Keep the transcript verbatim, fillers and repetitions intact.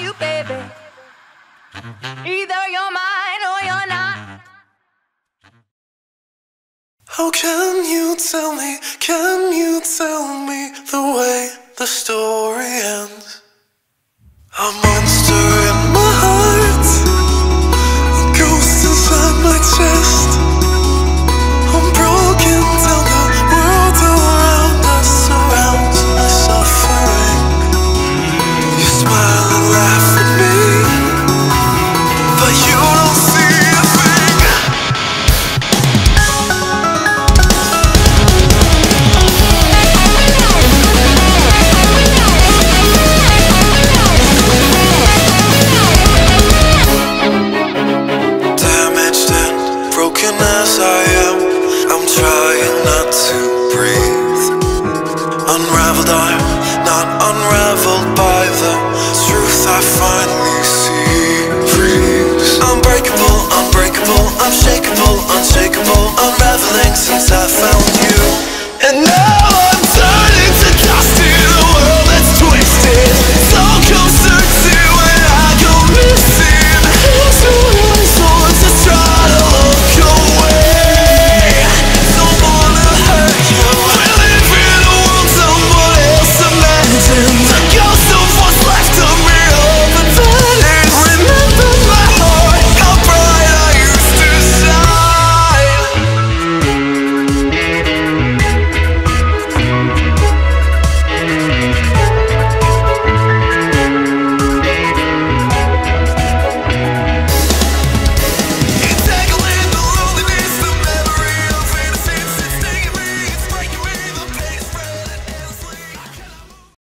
you, baby. Either you're mine or you're not. How can you tell me, can you tell me the way the story ends? A monster